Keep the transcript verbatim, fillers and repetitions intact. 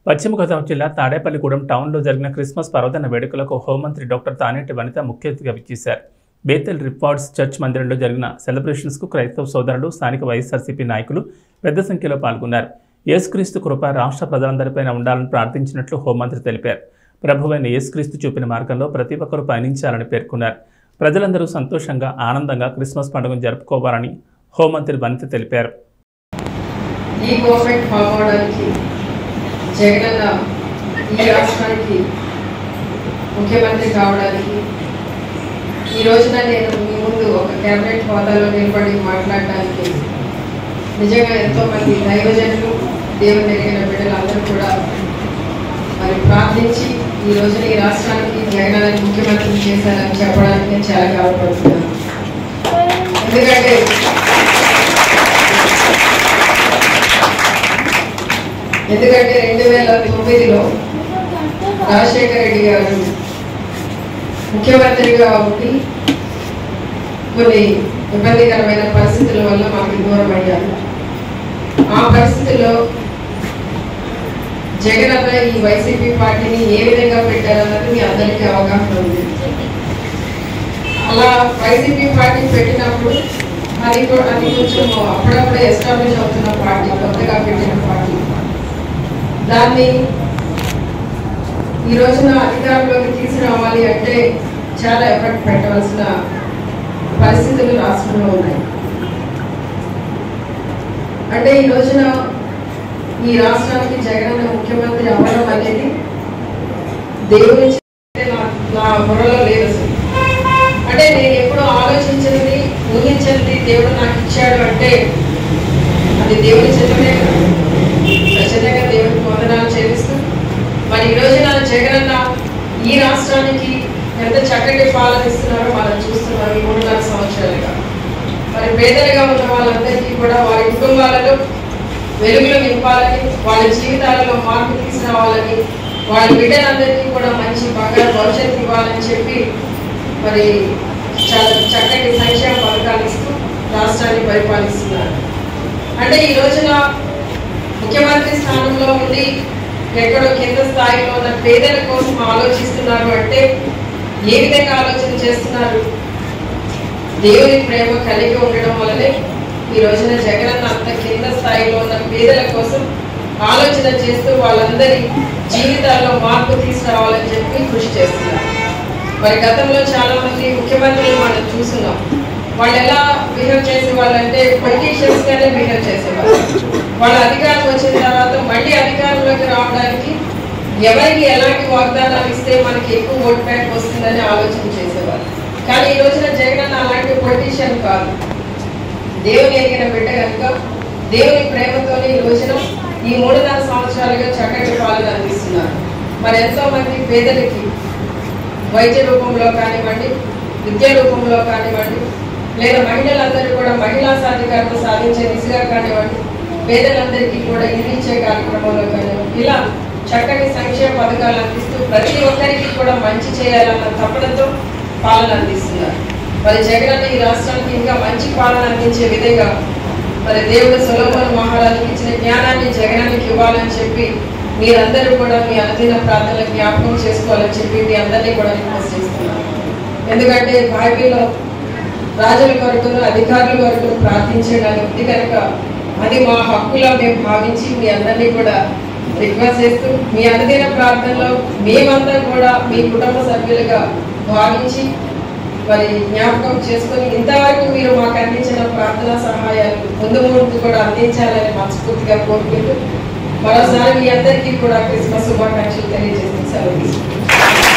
పశ్చిమ గోదావరి జిల్లా తాడేపల్లిగూడెం టౌన్లో జరిగిన క్రిస్మస్ పర్వదిన వేడుకలకు హోంమంత్రి డాక్టర్ తానేటి వనిత ముఖ్య అతిథిగా విచ్చేశారు. బేతెల్ రివార్డ్స్ చర్చ్ మందిరంలో జరిగిన సెలబ్రేషన్స్కు క్రైస్తవ సోదరులు, స్థానిక వైఎస్ఆర్సీపీ నాయకులు పెద్ద సంఖ్యలో పాల్గొన్నారు. యేసుక్రీస్తు కృప రాష్ట్ర ప్రజలందరిపైన ఉండాలని ప్రార్థించినట్లు హోంమంత్రి తెలిపారు. ప్రభువైన యేసుక్రీస్తు చూపిన మార్గంలో ప్రతి ఒక్కరూ పయనించాలని పేర్కొన్నారు. ప్రజలందరూ సంతోషంగా, ఆనందంగా క్రిస్మస్ పండుగను జరుపుకోవాలని హోంమంత్రి వనిత తెలిపారు. జగనన్న ఈ రాష్ట్రానికి ముఖ్యమంత్రి కావడానికి ఈ రోజున నేను మీ ముందు ఒక క్యాబినెట్ హోదాలో నిలబడి మాట్లాడడానికి నిజంగా ఎంతోమంది దైవజనులు, దేవుని ఎరిగిన బిడ్డలందరూ కూడా మరి ప్రార్థించి ఈ రోజున ఈ రాష్ట్రానికి జగనన్న ముఖ్యమంత్రి చేశారని చెప్పడానికి నేను చాలా గర్వపడుతున్నాను. ఎందుకంటే ఎందుకంటే రెండు వేల తొమ్మిదిలో రాజశేఖర రెడ్డి గారు ముఖ్యమంత్రిగా ఉండి కొన్ని ఇబ్బందికరమైన పరిస్థితుల వల్ల మాకు దూరం అయ్యారు. ఆ పరిస్థితుల్లో జగనన్న ఈ వైసీపీ పార్టీని ఏ విధంగా పెట్టారన్నది మీ అందరికీ అవగాహన ఉంది. అలా వైసీపీ పార్టీ పెట్టినప్పుడు అది అది కొంచెం అప్పుడప్పుడు ఎస్టాబ్లిష్ అవుతున్న పార్టీ, కొత్తగా పెట్టిన పార్టీ. దాన్ని ఈ రోజున అధికారంలోకి తీసుకురావాలి అంటే చాలా ఎఫర్ట్ పెట్టవలసిన పరిస్థితులు రాష్ట్రంలో ఉన్నాయి. అంటే ఈ రోజున ఈ రాష్ట్రానికి జగనన్న ముఖ్యమంత్రి అవ్వడం అనేది దేవుని నా బుర్రలో లేదు. అంటే నేను ఎప్పుడూ ఆలోచించినది, ఊహించినది దేవుడు నాకు ఇచ్చాడు అంటే అది దేవుని చిత్తమే. ఖచ్చితంగా దేవుడికి వందనాలు చేపిస్తూ మరి ఈ రోజున జగనన్న ఈ రాష్ట్రానికి ఎంత చక్కటి పాలన ఇస్తున్నారో మనం చూస్తున్నాం. ఈ మూడున్నర సంవత్సరాలుగా మరి పేదలుగా ఉన్న వాళ్ళందరికీ కూడా వారి కుటుంబాలలో వెలుగులు నింపాలని, వాళ్ళ జీవితాలలో మార్పు తీసుకురావాలని, వాళ్ళ బిడ్డలందరికీ కూడా మంచి బంగారు భవిష్యత్తు ఇవ్వాలని చెప్పి మరి చాలా చక్కటి సంక్షేమ పథకాలు ఇస్తూ రాష్ట్రాన్ని పరిపాలిస్తున్నారు. అంటే ఈ రోజున ముఖ్యమంత్రి స్థానంలో ఉండి ఎక్కడో కింద స్థాయిలో ఉన్న పేదల కోసం ఆలోచిస్తున్నారు అంటే ఏ విధంగా ఆలోచన చేస్తున్నారు? దేవుని ప్రేమ కలిగి ఉండడం వల్లనే ఈ రోజున జగనన్న అంత కింద స్థాయిలో ఉన్న పేదల కోసం ఆలోచన చేస్తూ వాళ్ళందరి జీవితాల్లో మార్పు తీసుకురావాలని చెప్పి కృషి చేస్తున్నారు. మరి గతంలో చాలా మంది ముఖ్యమంత్రులు మనం చూస్తున్నాం. వాళ్ళు ఎలా బిహేవ్ చేసేవాళ్ళంటే పొలిటీషియన్స్ గానే బిహేవ్ చేసేవాళ్ళు. వాళ్ళ అధికారం వచ్చిన తర్వాత మళ్ళీ అధికారంలోకి రావడానికి ఎవరికి ఎలాంటి వాగ్దానాలు ఇస్తే మనకి ఎక్కువ ఓట్ బ్యాంక్ వస్తుందని ఆలోచన చేసేవాళ్ళు. కానీ ఈ రోజున జగనన్న అలాంటి పొలిటీషియన్ కాదు. దేవుని ఎరిగిన బిడ్డ కనుక దేవుని ప్రేమతోనే ఈ రోజున ఈ మూడున్నర సంవత్సరాలుగా చక్కటి పాలన అందిస్తున్నారు. మరి ఎంతో మంది పేదలకి వైద్య రూపంలో కానివ్వండి, విద్య రూపంలో కానివ్వండి, లేదా మహిళలందరూ కూడా మహిళా సాధికారత సాధించే దిశగా కానివ్వండి, పేదలందరికీ కూడా ఇల్లు ఇచ్చే కార్యక్రమంలో కానివ్వండి, ఇలా చక్కటి సంక్షేమ పథకాలు అందిస్తూ ప్రతి ఒక్కరికి కూడా మంచి చేయాలన్న తపనతో పాలన అందిస్తున్నారు. మరి జగనన్న ఈ రాష్ట్రానికి ఇంకా మంచి పాలన అందించే విధంగా మరి దేవుడు సొలొమోను మహారాజుకి ఇచ్చిన జ్ఞానాన్ని జగనన్నకి ఇవ్వాలని చెప్పి మీరందరూ కూడా మీ అనుదిన ప్రార్థనలు జ్ఞాపకం చేసుకోవాలని చెప్పి మీ అందరినీ కూడా రిక్వెస్ట్ చేస్తున్నారు. ఎందుకంటే బైబిల్లో రాజుల కొరకును అధికారుల కొరకును ప్రార్థించడానికి ఉంది కనుక అది మా హక్కులో మేము భావించి మీ అందరినీ కూడా రిక్వెస్ట్ చేస్తూ మీ అనుదిన ప్రార్థనలో మేమంతా కూడా మీ కుటుంబ సభ్యులుగా భావించి మరి జ్ఞాపకం చేసుకొని ఇంతవరకు మీరు మాకు అందించిన ప్రార్థనా సహాయాలు ముందు ముందు కూడా అందించాలని మనస్ఫూర్తిగా కోరుకుంటూ మరోసారి మీ అందరికీ కూడా క్రిస్మస్ శుభాకాంక్షలు తెలియజేసి సెలవు తీసుకుంటున్నాను.